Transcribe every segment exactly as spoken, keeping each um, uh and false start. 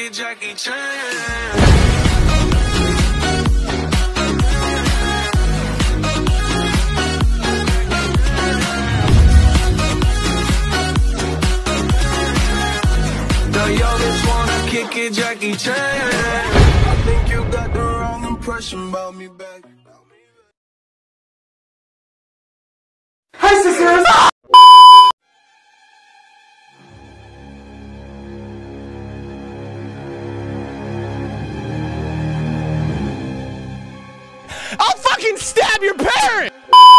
it, Jackie Chan. Kick it, Jackie Chan. I think you got the wrong impression about me back. Hi, sisters! I'll fucking stab your parent!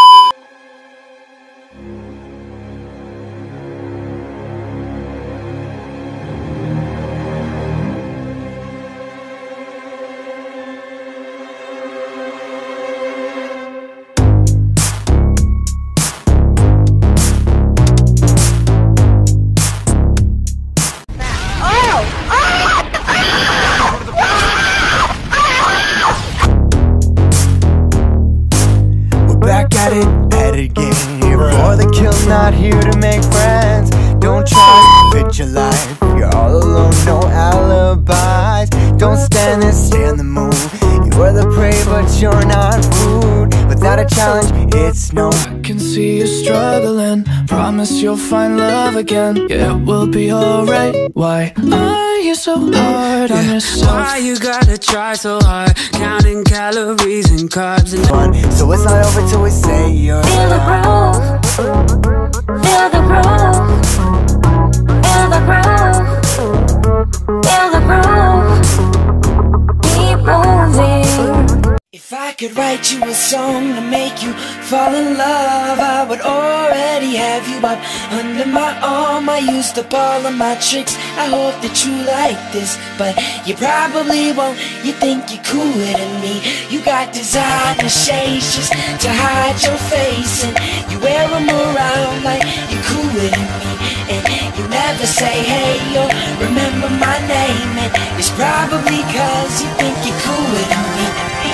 At it, at it again. Here for the kill, not here to make friends. Don't try to fit your life. You're all alone, no alibis. Don't stand there, stay on the move. You are the prey, but you're not food. Without a challenge, it's no. I can see you struggling. Promise you'll find love again. Yeah, it will be alright. Why are you so hard on yourself? Why you gotta try so hard, counting calories and carbs and fun. So it's not over till we say you're feel the groove, feel the groove, feel the groove, feel the groove. Keep moving. If I could write you a song to make you fall in love, I would already have you up under my arm. I used up all of my tricks, I hope that you like this, but you probably won't. You think you're cooler than me. You got designer shades just to hide your face, and you wear them around like you're cooler than me. And you never say hey or remember my name, and it's probably cause you think you're cooler than me.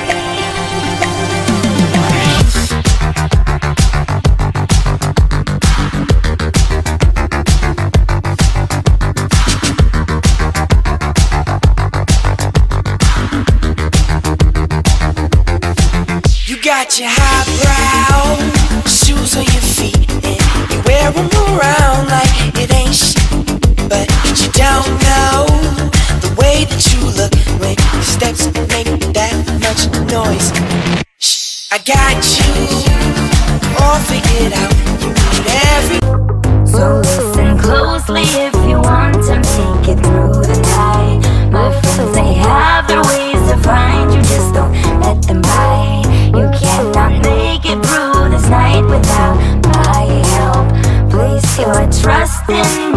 You got your highbrow shoes on your feet, and you wear them around like it ain't shit. But you don't know the way that you look when your steps make that much noise. Shh, I got you all figured out. You need every. So listen closely if you want to make it through the night. My friends, they have their ways to find you, just don't let them bite. You cannot make it through this night without my help. Place your trust in me.